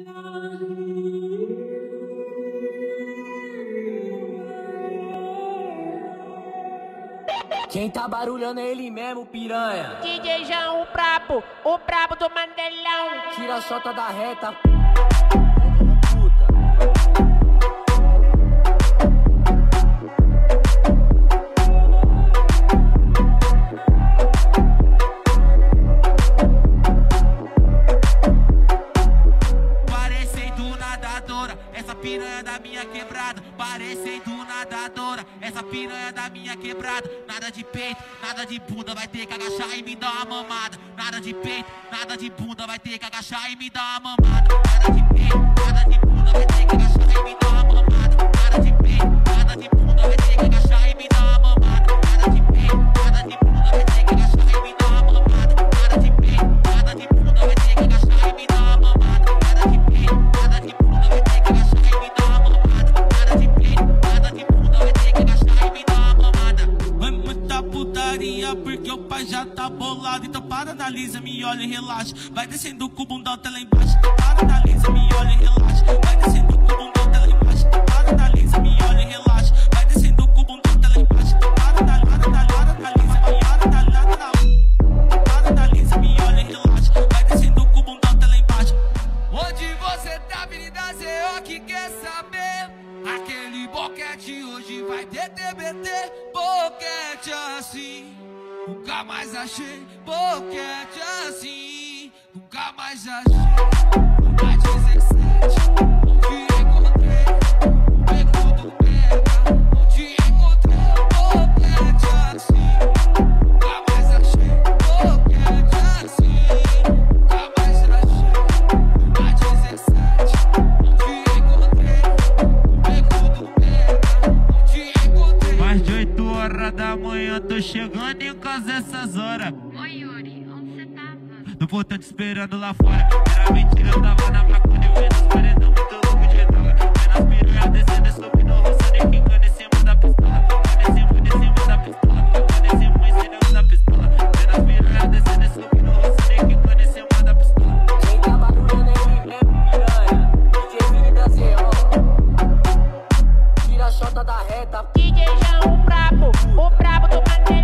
Quem tá barulhando é ele mesmo, piranha. DJ João, o brabo do Mandelão. Tira a chota da reta, Parecendo nadadora, essa piranha da minha quebrada. Parecendo nadadora, essa piranha da minha quebrada. Nada de peito, nada de bunda, vai ter que agachar e me dar uma mamada. Nada de peito, nada de bunda, vai ter que agachar e me dar uma mamada. Nada de peito, nada de bunda, vai ter que agachar e me dar uma mamada. Nada de peito, nada de bunda, vai ter que agachar e me dar uma mamada. Nada de peito, nada de bunda, vai ter que agachar e me dar uma mamada. Nada de peito, nada de bunda, vai ter que agachar e me dar uma mamada. Nada de peito, nada de bunda, vai ter que agachar e me dar uma mamada. Nada de peito, nada de bunda, vai ter que agachar e me dar uma mamada. Vai muita putaria porque o pai já tá bolado. Então para, analisa, me olha e relaxa. Vai descendo com o bundão até lá embaixo. Para, analisa, me olha e relaxa. Vai descendo com o bundão até lá embaixo. Para, analisa, me olha e relaxa. Vai descendo com o bundão até lá embaixo. Para, analisa, me olha e relaxa. Vai descendo com o bundão até lá embaixo. Onde você tá, Avenida ZO, que quer saber? Aquele boquete hoje vai ter TBT. Boquete assim, nunca mais achei. Boquete assim, nunca mais achei. A 17, não te encontrei. Beco do Pega, não te encontrei. Boquete assim, nunca mais achei. Boquete assim, nunca mais achei. A 17, não te encontrei. Beco do Pega, não te encontrei. Mais de 8 horas da manhã, tô chegando em casa essas horas. Oi, Yuri, onde você tava? No portão te esperando lá fora. Era mentira, eu tava na maconha vendo os paredão muito louco de droga. Vendo as piranhas descendo e subindo, roçando e quicando em cima da pistola. Quicando em cima da pistola. Quicando em cima da pistola. Vendo as piranhas descendo e subindo, roçando e quicando em cima da pistola. quem tá barulhando é ele mesmo, piranha. DJ Avenida ZO. Tira a chota da reta. DJ João, o brabo do Mandelão.